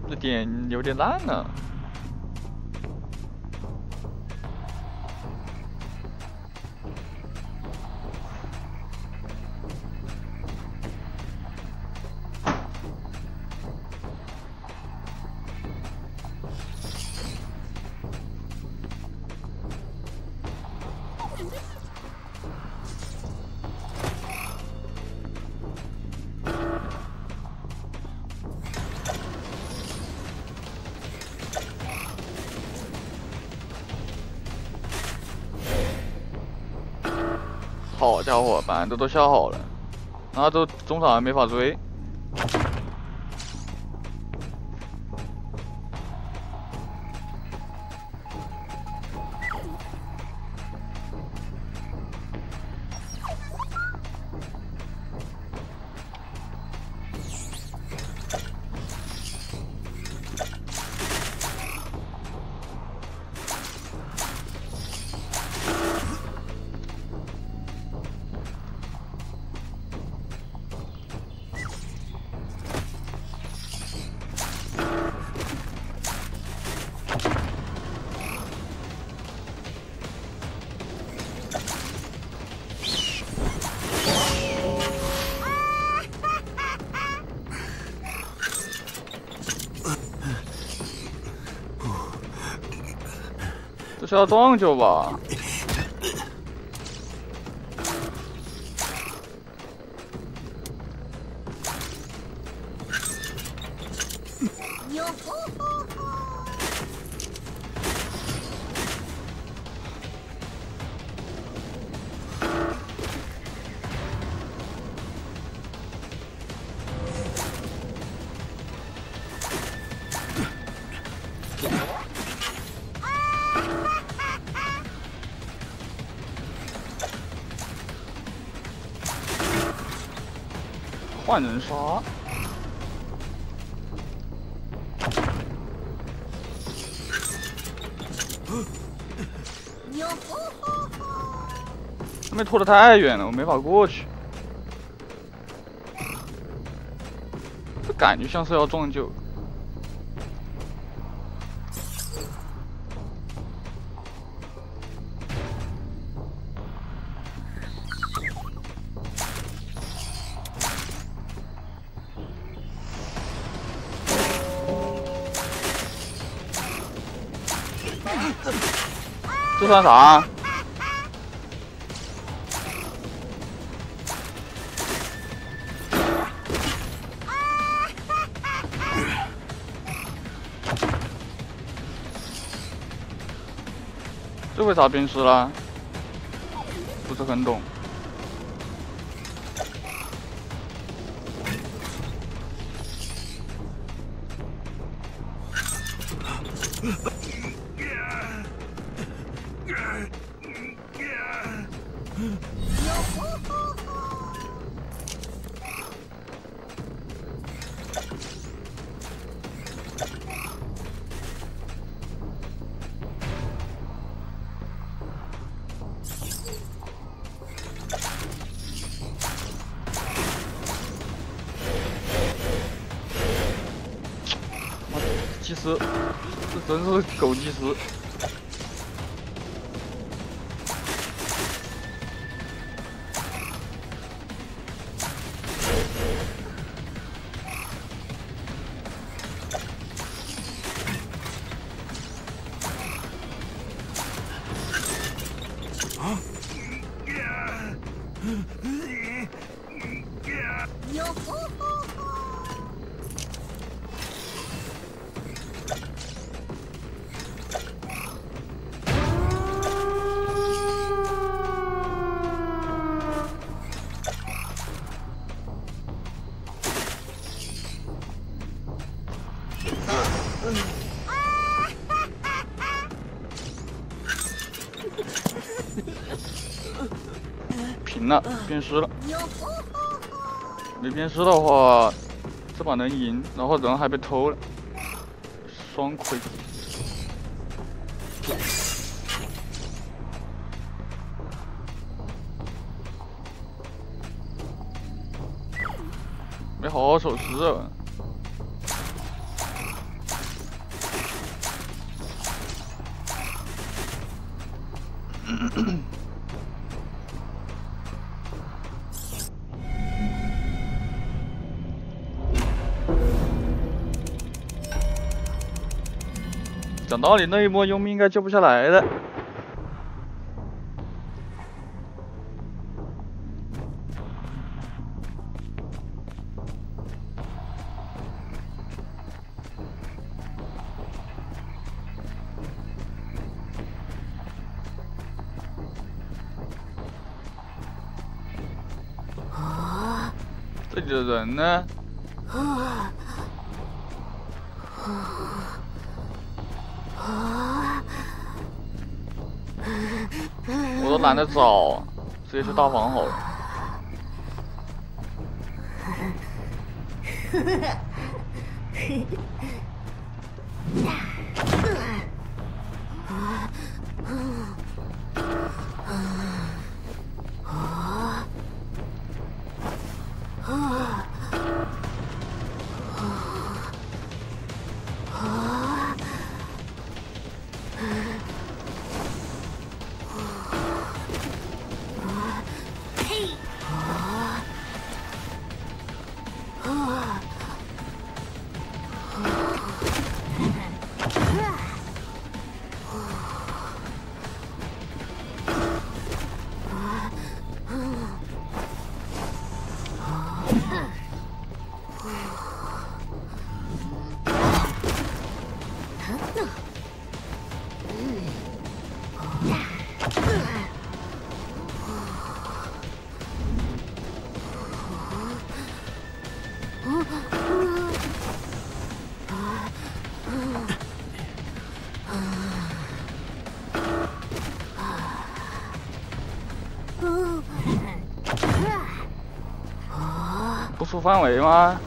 这点有点烂了。好家伙，板子都下好了，然后都中场还没法追。这是要撞球吧？换人杀。他们拖得太远了，我没法过去。这感觉像是要撞球。这算啥？这为啥变尸了？不是很懂。祭司，这真是狗祭司。平了，变尸了。没变尸的话，这把能赢，然后人还被偷了，双亏。没好好守时啊。 讲道理，那一波佣兵应该救不下来的。这里的人呢？我都懒得找，直接去大房好了。不出范围吗？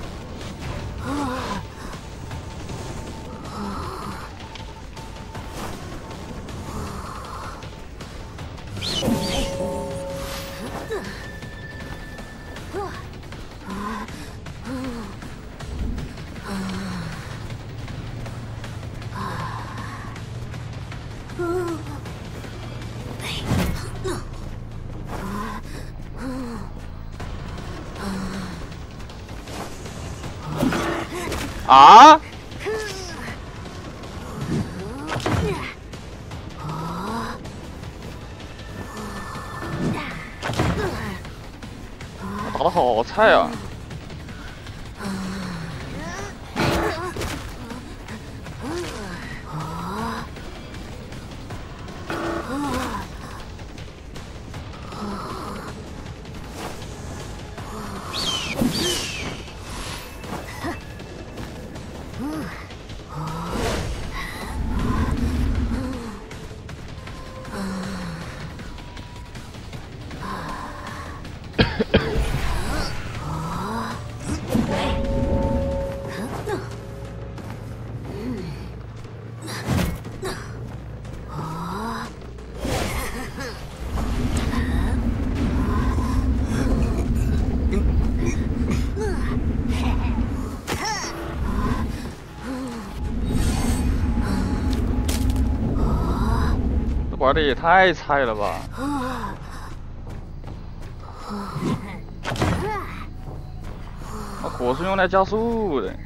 啊！打得好菜啊！玩的也太菜了吧！那火是用来加速的。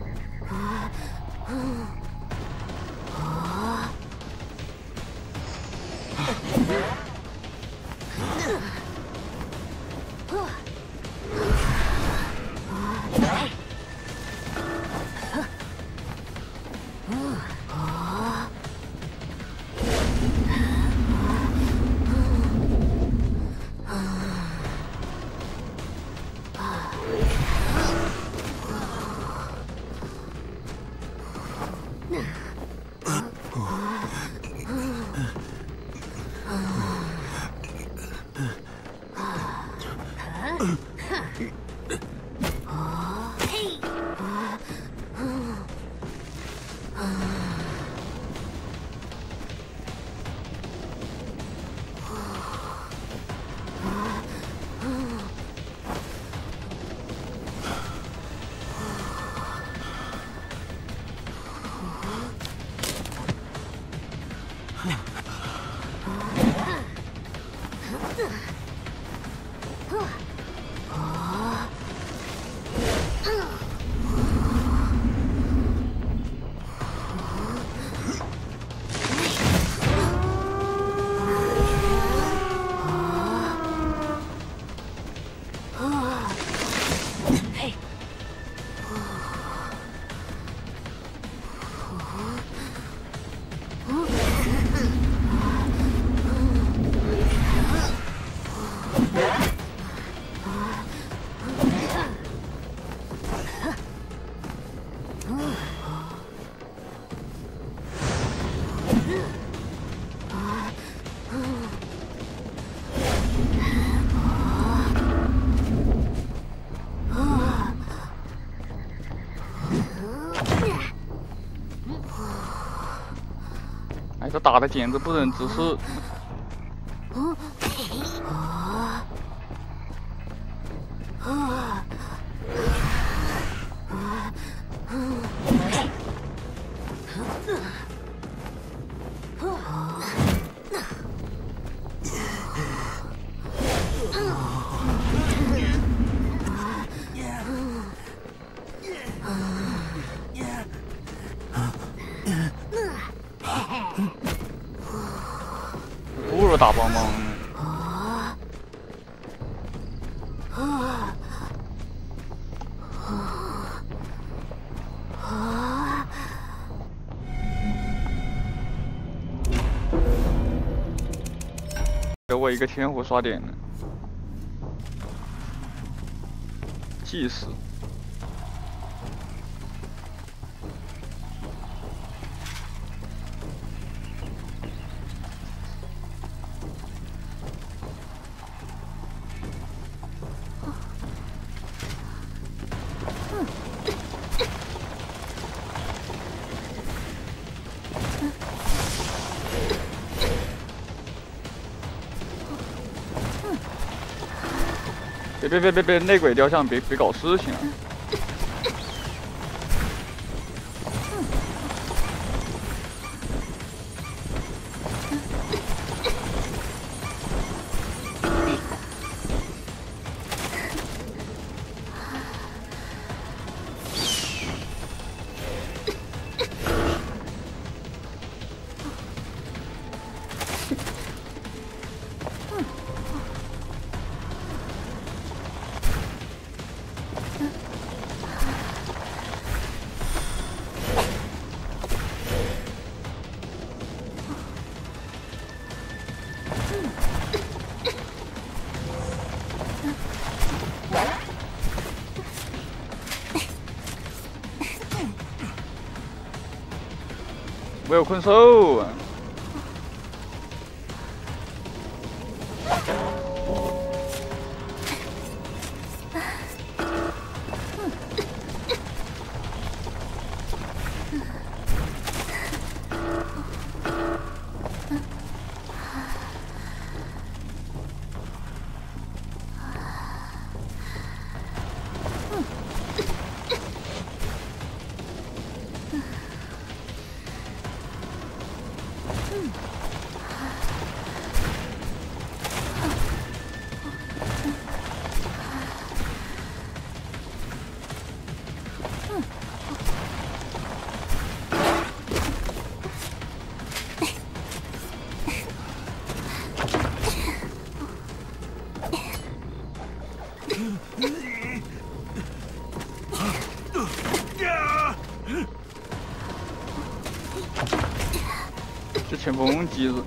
这打的简直不忍直视。不如打帮帮。给我一个天赋刷点的祭司。别，内鬼雕像，别搞事情啊！我有困兽。这前锋机子。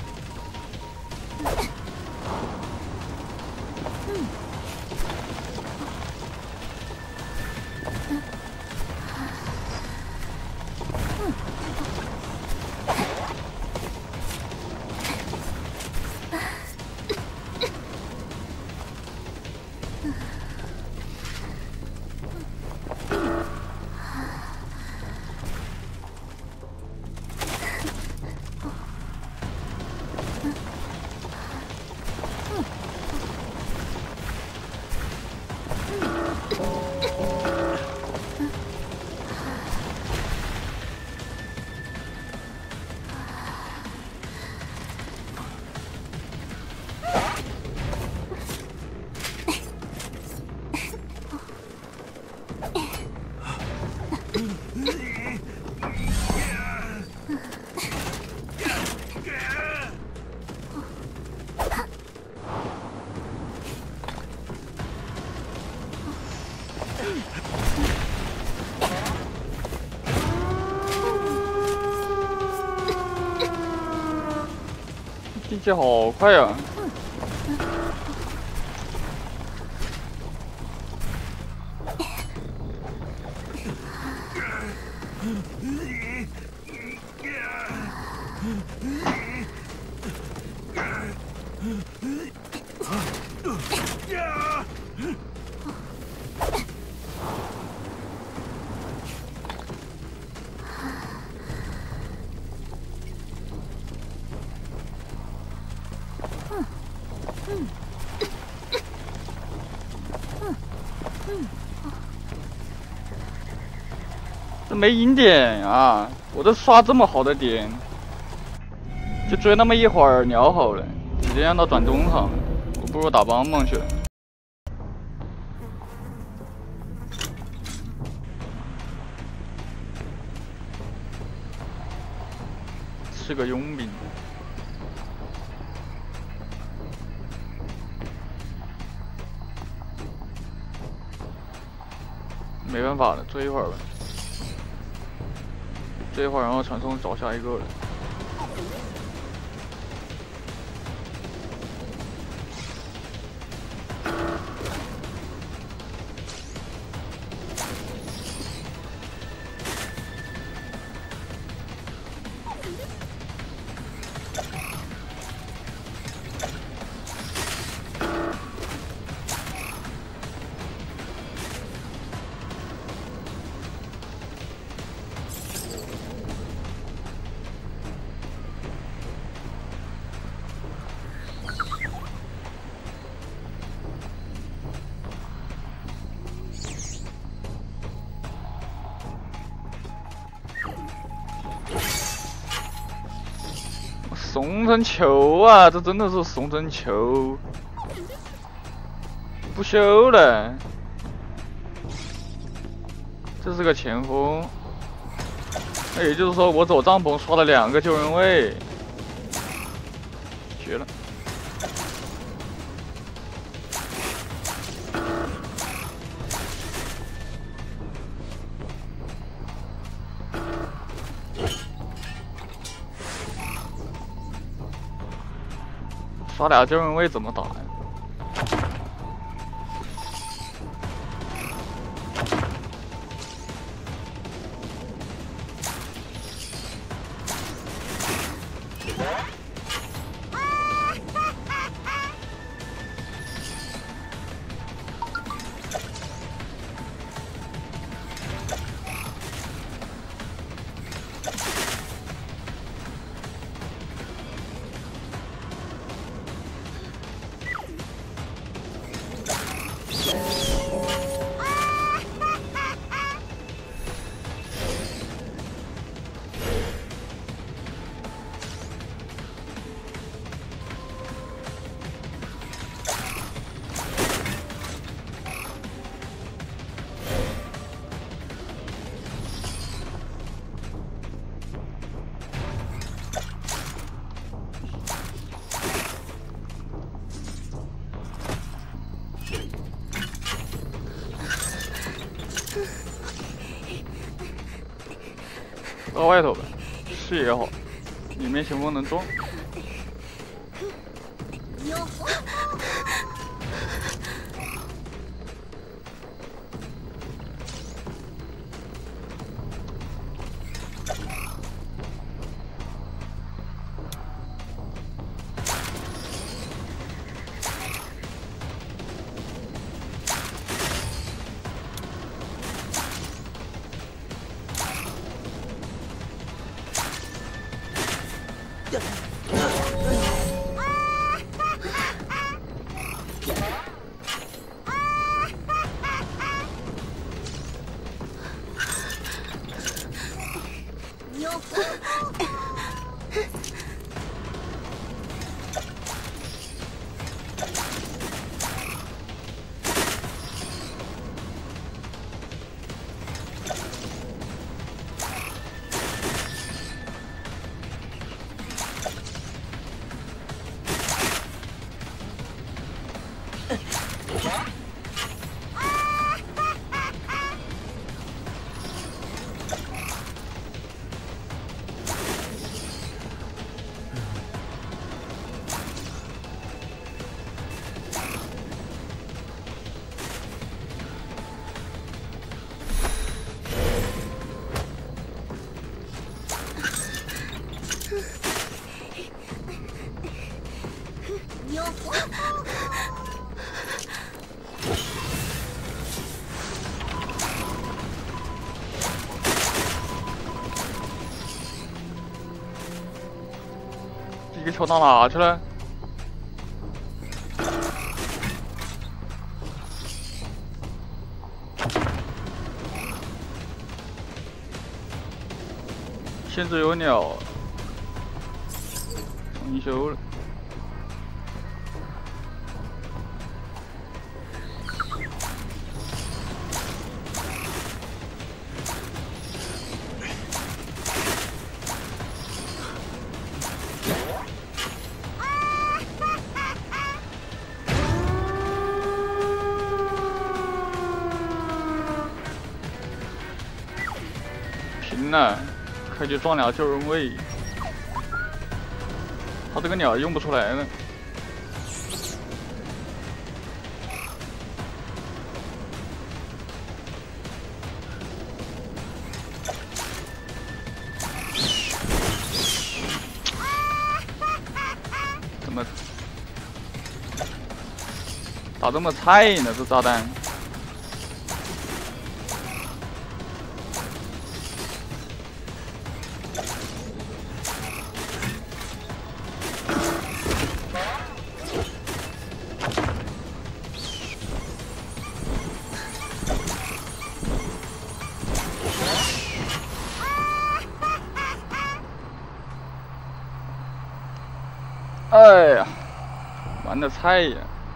进去好快呀！ 这没赢点啊！我这刷这么好的点，就追那么一会儿聊好了，直接让他转中场，我不如打帮帮去了。是个佣兵。 没办法了，追一会儿吧，追一会儿，然后传送找下一个了。送成球啊！这真的是送成球，不修了。这是个前锋，那也就是说我走帐篷刷了2个救人位，绝了！刷俩救人位怎么打呀？ 到外头吧，视野好，里面前锋能撞。一个球到哪去了？ 限制有鸟，重修了。平了，可以去装俩救人位。他这个鸟用不出来了。怎么打这么菜呢？这炸弹。 哎呀，玩的菜呀！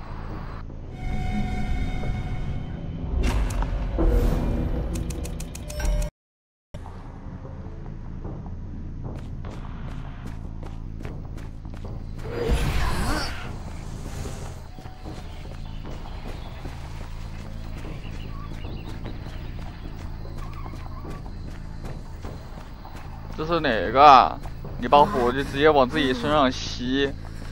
这是哪个？你把火就直接往自己身上吸。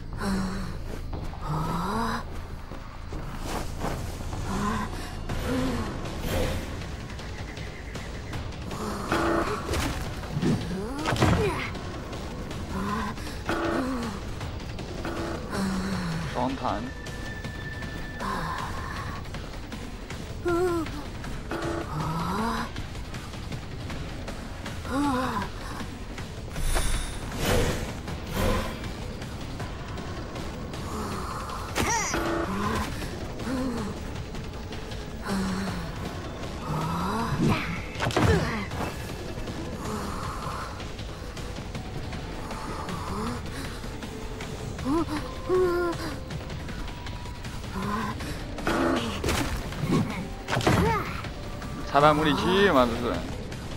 双弹。裁判模拟器嘛，这是。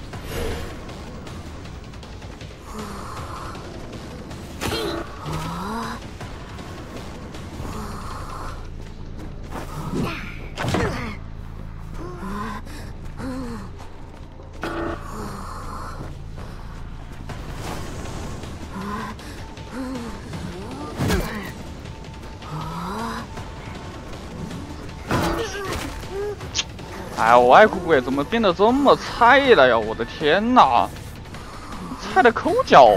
哎，我爱酷鬼怎么变得这么菜了呀？我的天哪，菜的抠脚！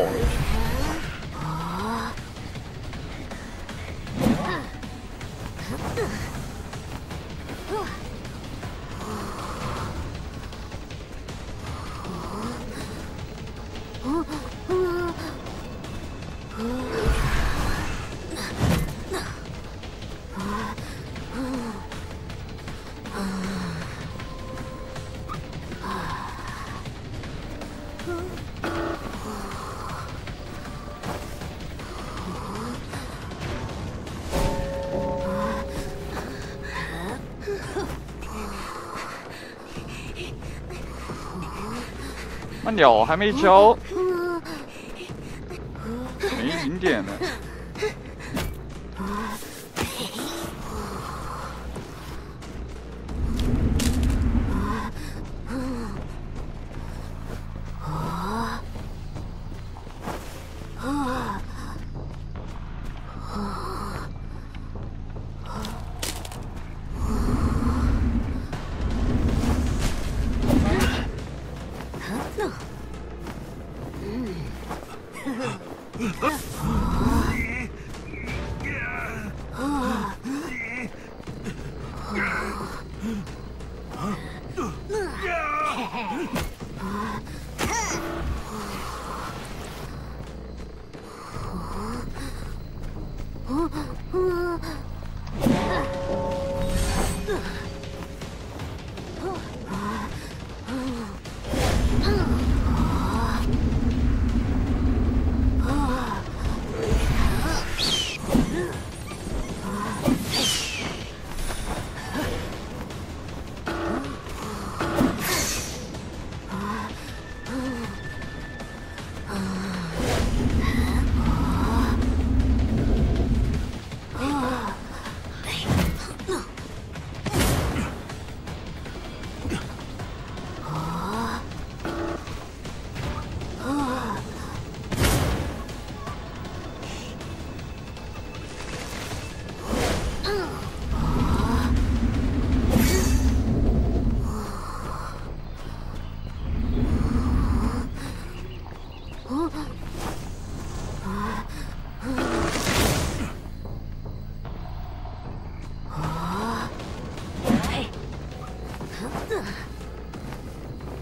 那鸟还没交，没赢点呢。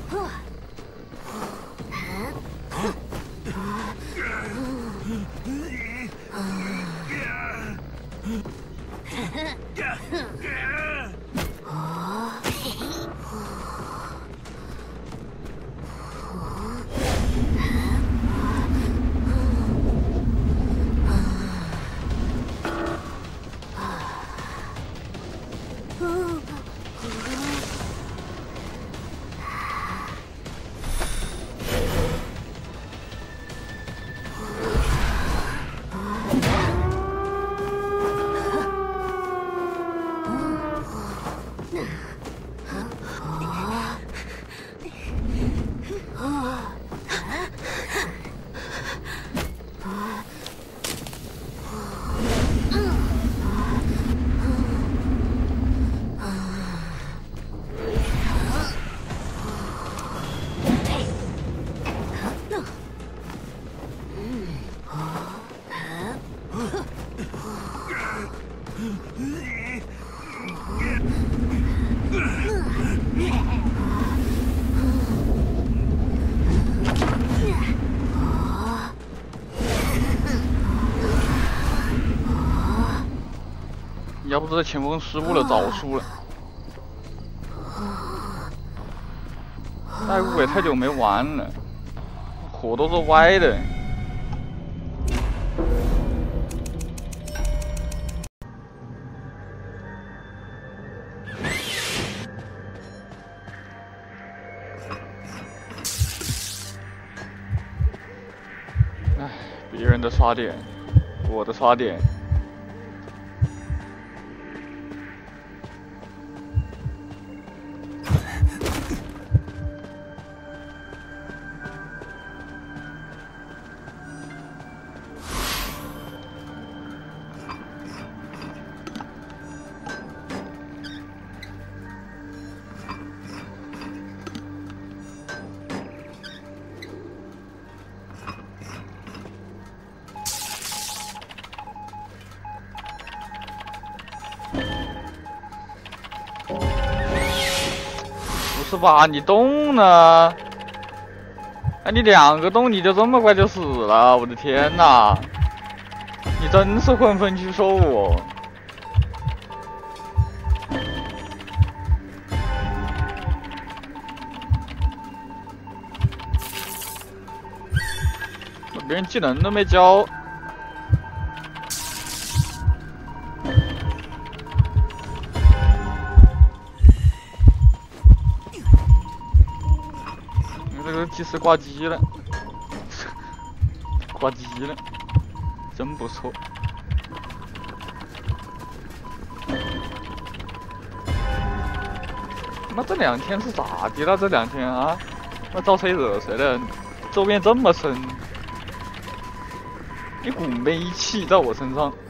要不这前锋失误了，早输了。带五也太久没玩了，火都是歪的。唉，别人的刷点，我的刷点。 是吧？你动呢？哎，你2个动你就这么快就死了？我的天哪！你真是混分区兽哦！别人技能都没教。 这个技师挂机了，挂机了，真不错。妈，这2天是咋的了？这2天啊，那招谁惹谁了？周边这么深，一股霉气在我身上。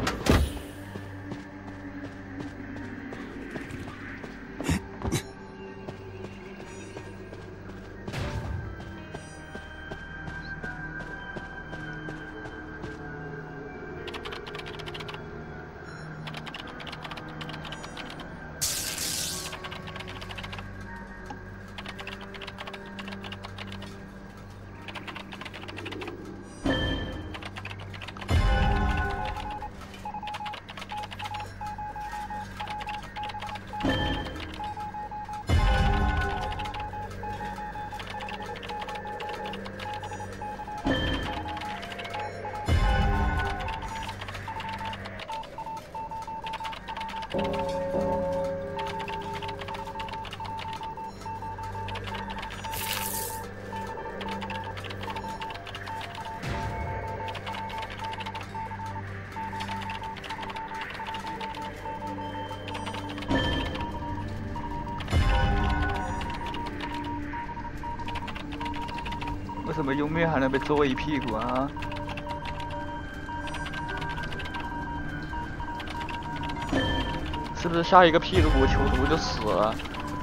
为什么优妹还能被揍一屁股啊？是不是下一个屁股囚徒就死了？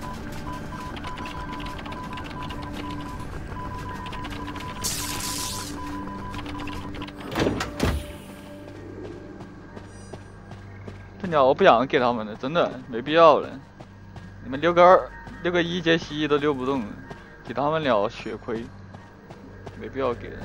这鸟我不想给他们了，真的没必要了。你们溜个1阶蜥蜴都溜不动了。 替他们聊血亏，没必要给人。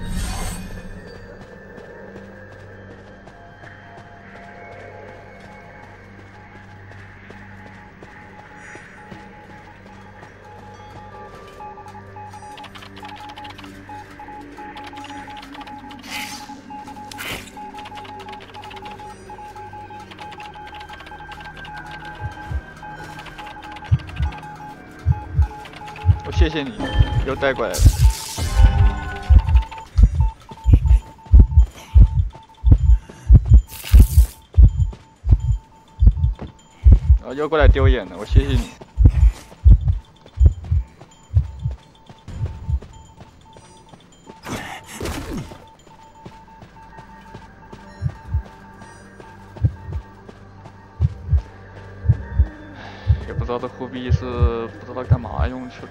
谢谢你，又带过来了。又过来丢眼了，我谢谢你。也不知道这货币是不知道干嘛用去了。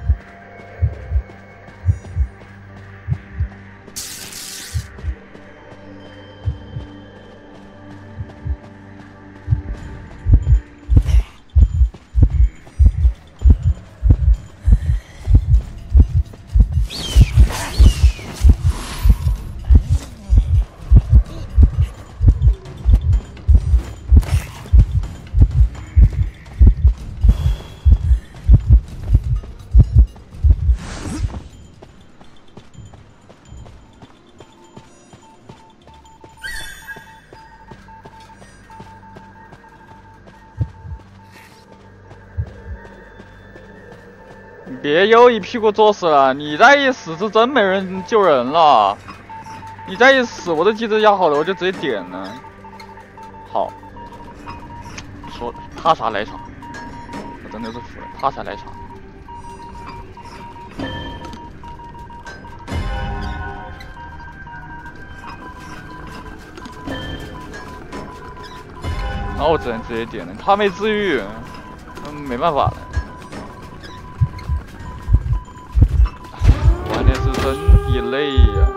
别又一屁股坐死了！你再一死是真没人救人了。你再一死，我的机子压好了，我就直接点了。好，说他啥来场？我真的是服了，他啥来场？那我只能直接点了，他没治愈，没办法了。 真累呀！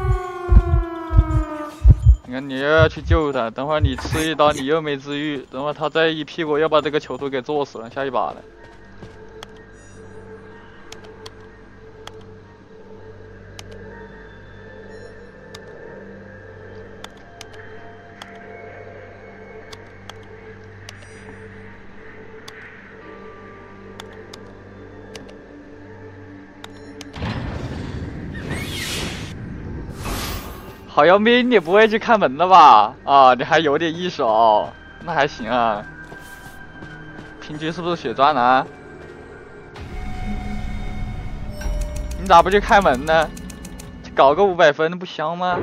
你看，你又要去救他，等会儿你吃一刀，你又没治愈，等会儿他再一屁股要把这个囚徒给坐死了，下一把了。好要命，你不会去开门的吧？啊，你还有点意识哦，那还行啊。平均是不是血赚啊？你咋不去开门呢？搞个500分不香吗？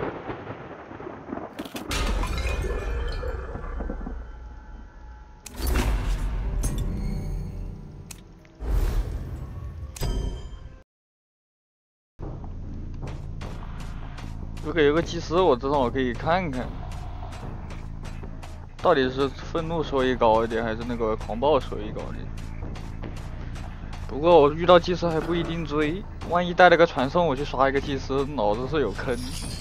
如果有个祭司，我知道我可以看看，到底是愤怒收益高一点，还是那个狂暴收益高一点。不过我遇到祭司还不一定追，万一带了个传送，我去刷一个祭司，脑子是有坑。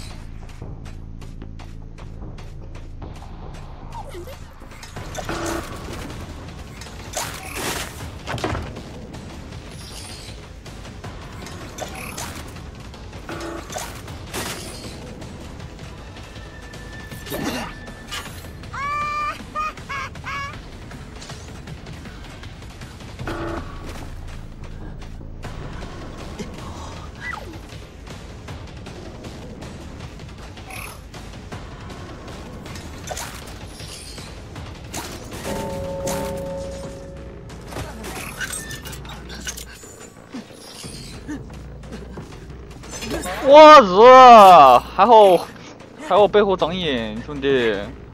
我日！还好我背后长眼，兄弟。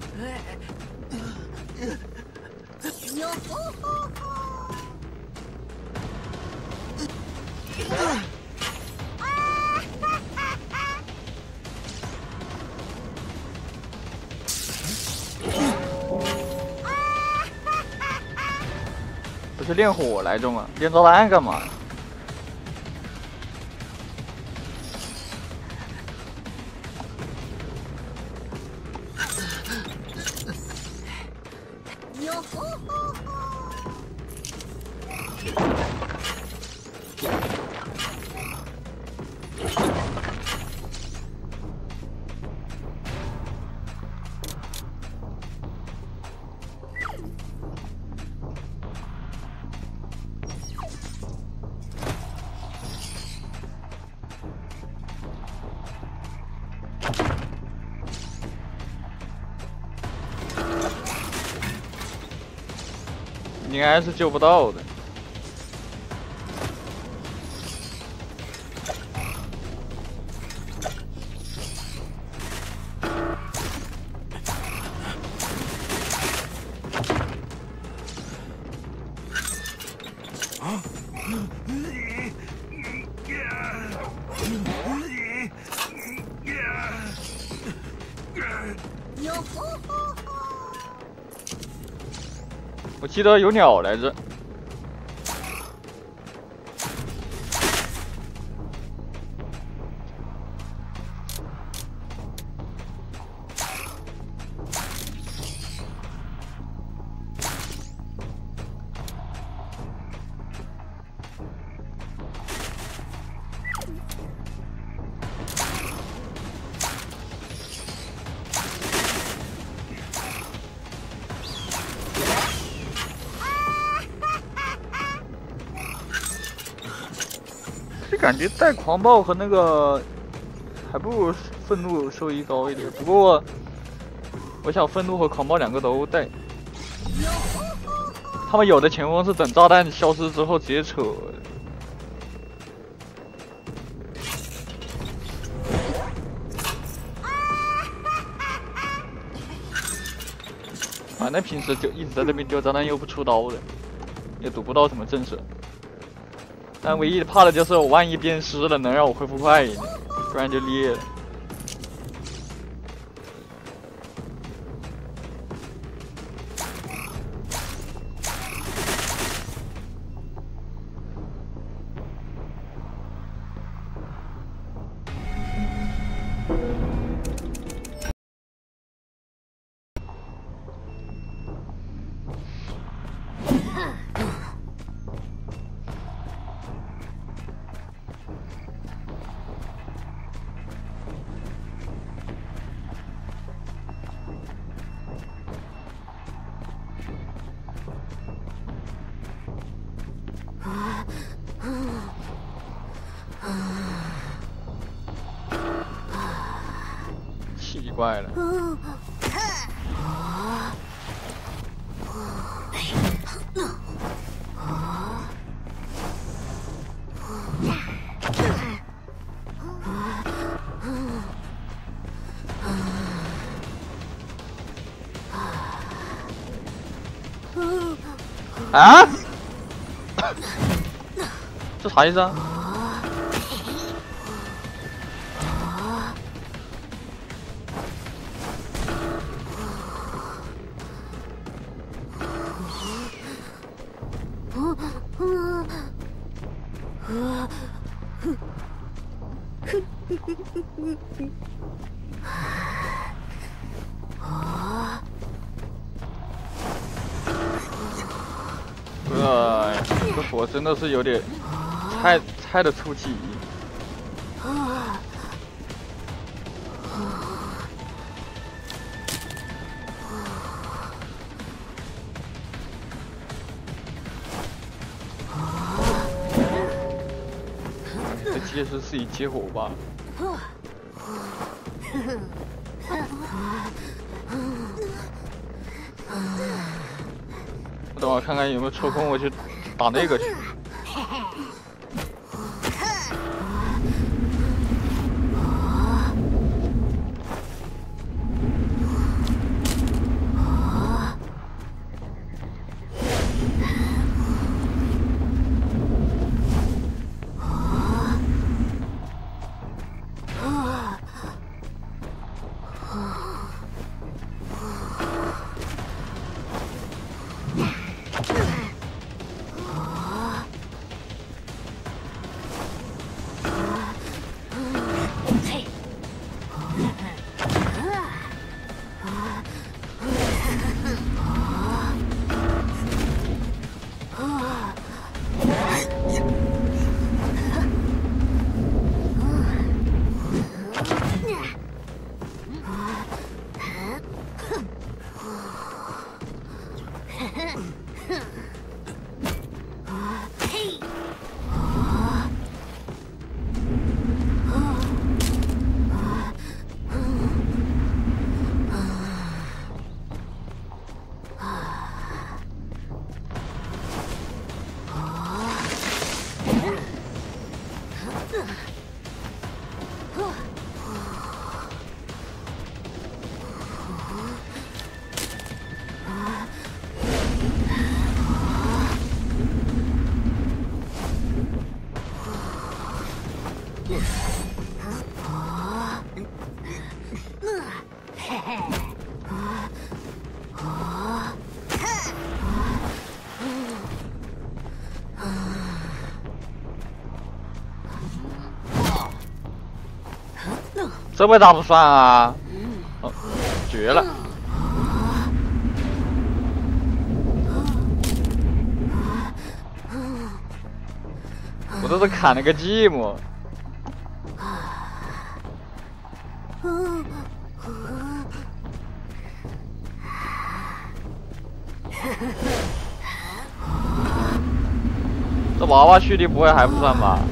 不是练火来着吗？练炸弹干嘛？ 应该是救不到的。我记得有鸟来着。感觉带狂暴和那个还不如愤怒收益高一点，不过我想愤怒和狂暴两个都带。他们有的前锋是等炸弹消失之后直接扯的。反正平时就一直在这边丢炸弹又不出刀的，也堵不到什么震慑。但唯一怕的就是我万一变湿了，能让我恢复快一点，不然就裂了。奇怪了。啊？这啥意思啊？这火真的是有点太的出奇。这其实是以接火吧。我等会看看有没有抽空，我去打那个去。 这为啥不算啊？哦，绝了！我这是砍了个寂寞。这娃娃蓄力不会还不算吧？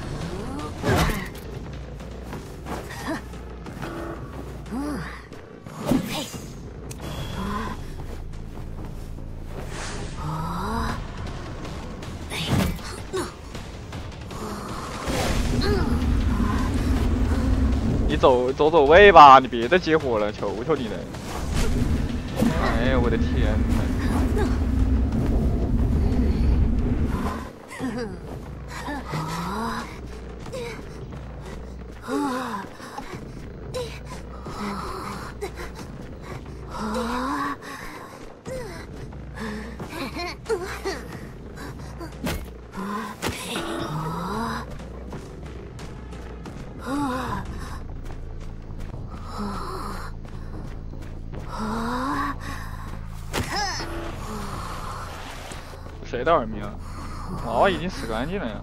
你走位吧，你别再接火了，求求你了！哎呀，我的天呐！谁的耳鸣啊？娃娃已经死干净了呀！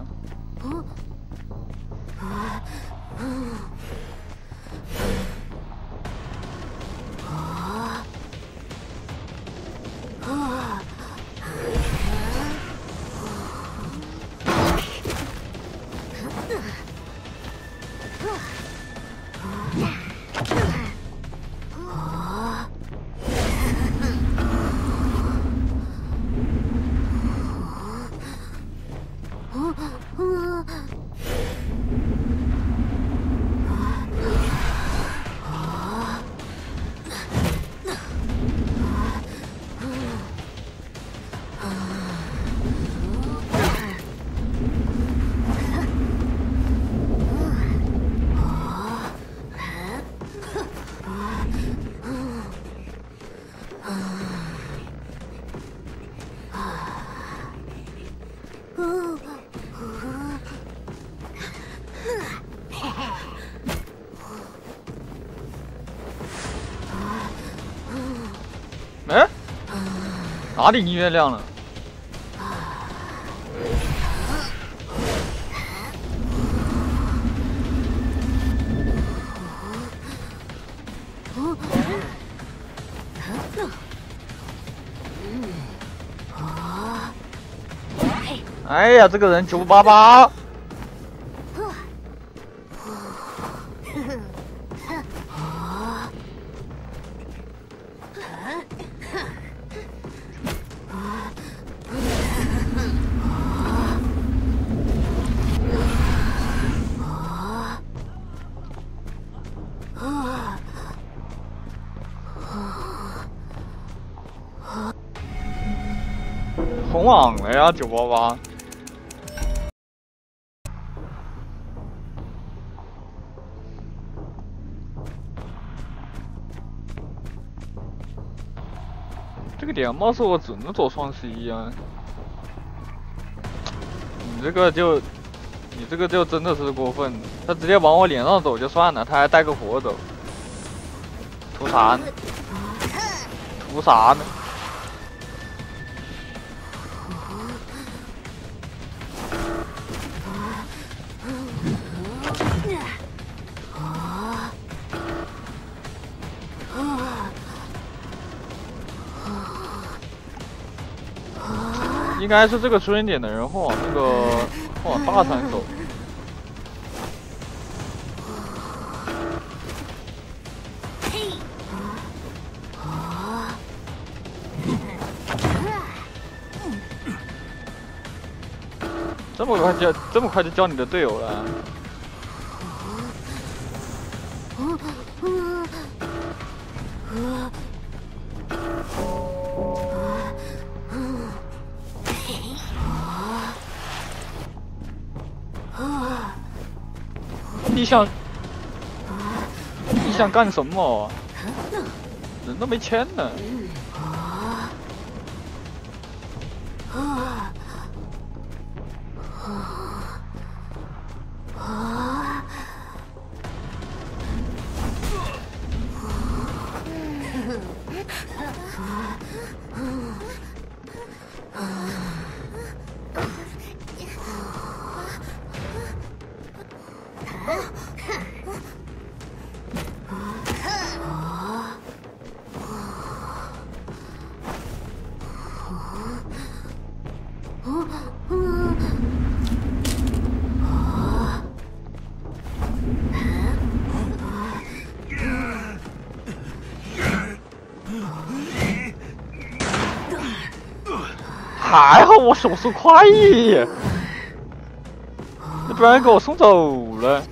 哎，哪里音乐亮了？哎呀，这个人988。红网了呀，988。这个点貌似我只能走双11啊！你这个就真的是过分了，他直接往我脸上走就算了，他还带个火走，图啥呢？图啥呢？应该是这个出生点的人会往大山走。这么快就叫你的队友了？ 你想干什么？人都没签呢。还好我手速快一点，你不然给我送走了。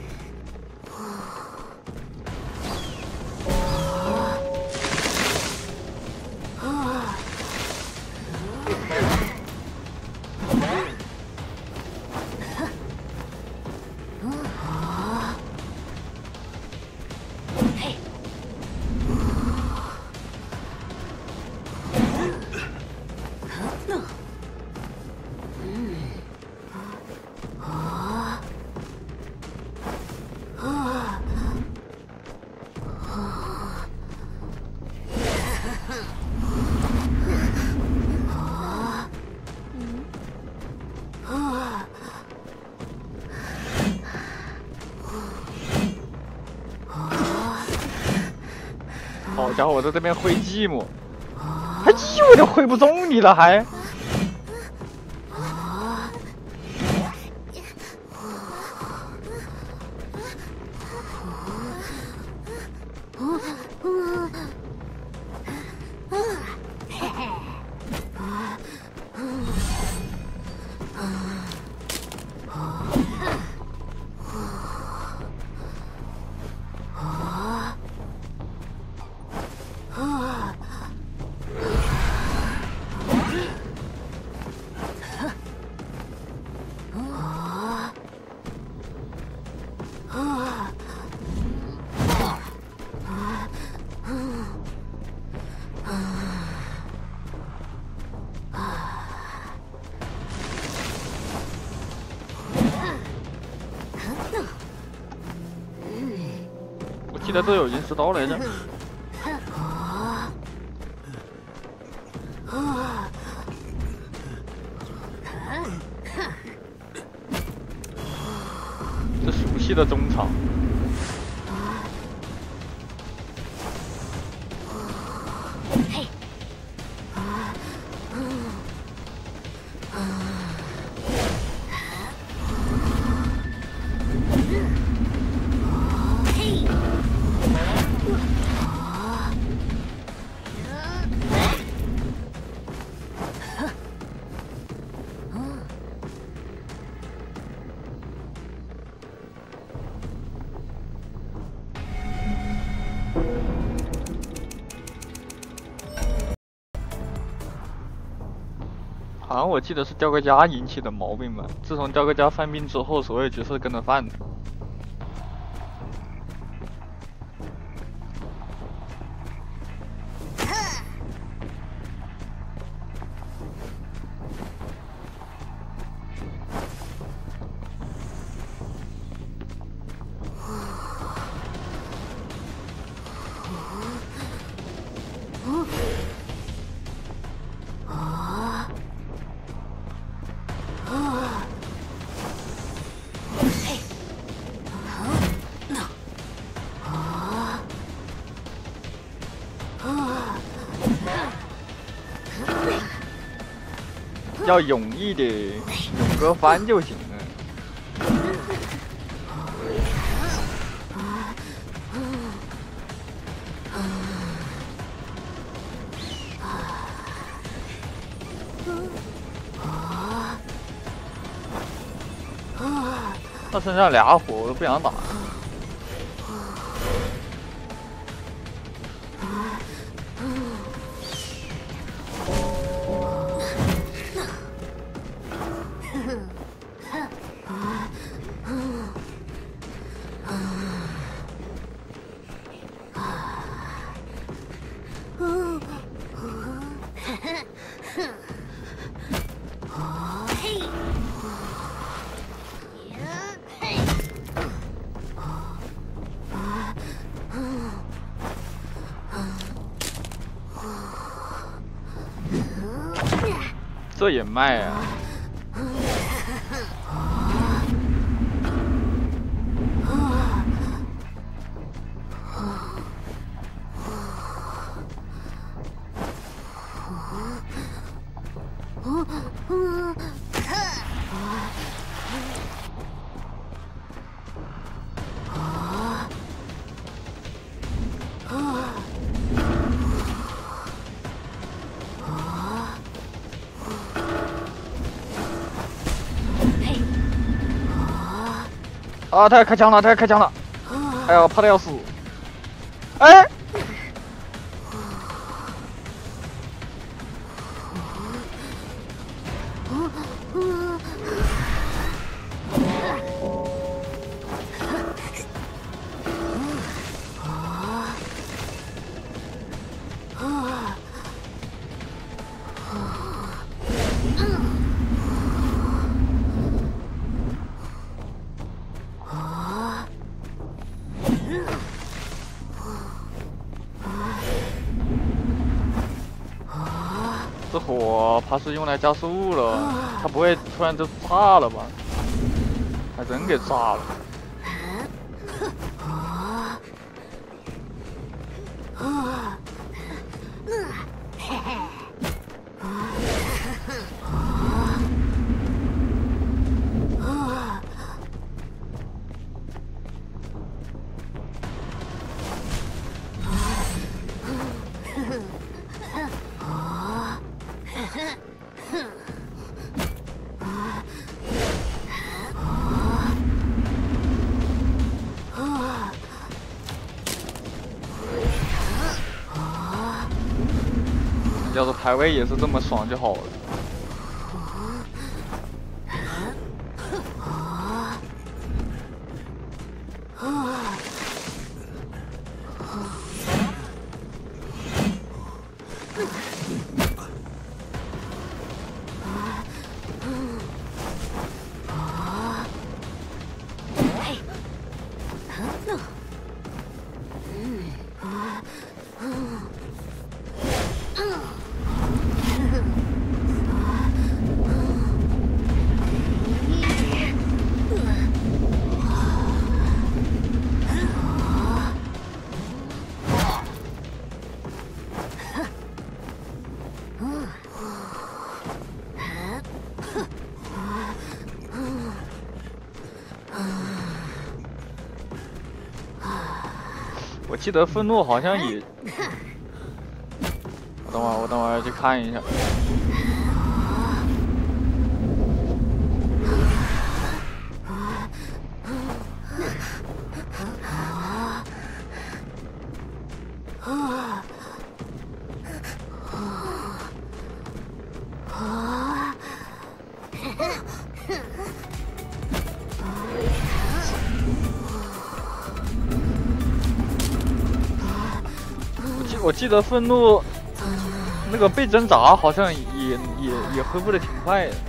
好家伙，我在这边挥寂寞，还以为都挥不中你了还。我记得这有银石刀来着。这熟悉的中场。好像我记得是掉个家引起的毛病吧。自从掉个家犯病之后，所有角色跟着犯的。要勇一点，勇哥翻就行了。他剩下俩火，我都不想打。 这也卖啊！啊！他要开枪了！他要开枪了！哎呀，我怕的要死！哎！这火怕是用来加速了，它不会突然就炸了吧？还真给炸了！要是排位也是这么爽就好了。我记得愤怒好像也，我等会儿去看一下。我记得愤怒那个被挣扎好像也恢复的挺快的。